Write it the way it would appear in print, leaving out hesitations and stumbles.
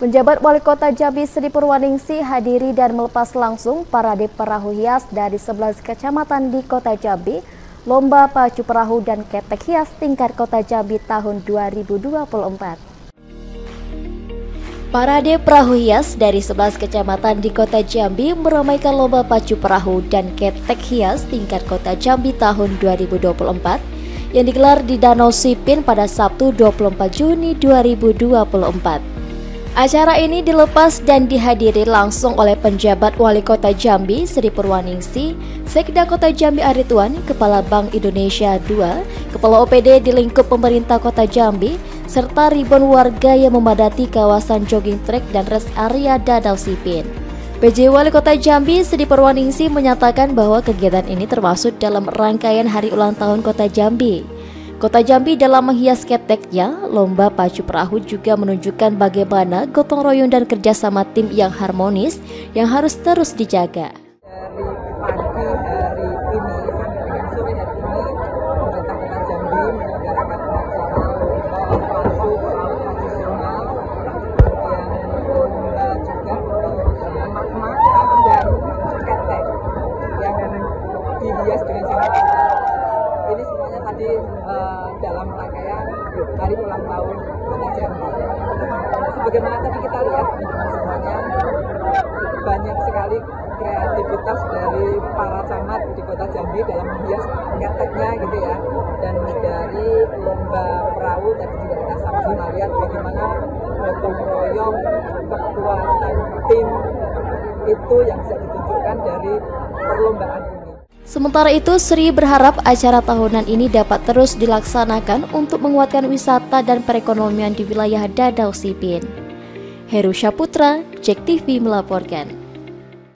Penjabat Wali Kota Jambi Sri Purwaningsih hadiri dan melepas langsung parade perahu hias dari 11 kecamatan di Kota Jambi, Lomba Pacu Perahu dan Ketek Hias tingkat Kota Jambi tahun 2024. Parade perahu hias dari 11 kecamatan di Kota Jambi meramaikan Lomba Pacu Perahu dan Ketek Hias tingkat Kota Jambi tahun 2024 yang digelar di Danau Sipin pada Sabtu 24 Juni 2024. Acara ini dilepas dan dihadiri langsung oleh penjabat Wali Kota Jambi Sri Purwaningsih, Sekda Kota Jambi Aritwan, Kepala Bank Indonesia II, Kepala OPD di lingkup pemerintah Kota Jambi, serta ribuan warga yang memadati kawasan jogging track dan rest area Danau Sipin. PJ Wali Kota Jambi Sri Purwaningsih menyatakan bahwa kegiatan ini termasuk dalam rangkaian Hari Ulang Tahun Kota Jambi. Kota Jambi dalam menghias keteknya, Lomba Pacu Perahu juga menunjukkan bagaimana gotong royong dan kerjasama tim yang harmonis yang harus terus dijaga. Dari pagi hari ini sampai dengan sore hari ini, pemerintah Kota Jambi menyelenggarakan acara Lomba Pacu Perahu tradisional, kemudian lomba juga emak-emak dan ketek yang dihias dengan sangat indah. Ini semuanya tadi dalam rangkaian Hari Ulang Tahun Kota Jambi. Sebagaimana tadi kita lihat semuanya, banyak sekali kreativitas dari para camat di Kota Jambi dalam menghias keteknya gitu ya. Dan dari lomba perahu tadi juga kita sama-sama lihat bagaimana gotong royong, kekuatan tim itu yang bisa ditunjukkan dari perlombaan ini. Sementara itu, Sri berharap acara tahunan ini dapat terus dilaksanakan untuk menguatkan wisata dan perekonomian di wilayah Danau Sipin. Heru Syaputra, JEK TV melaporkan.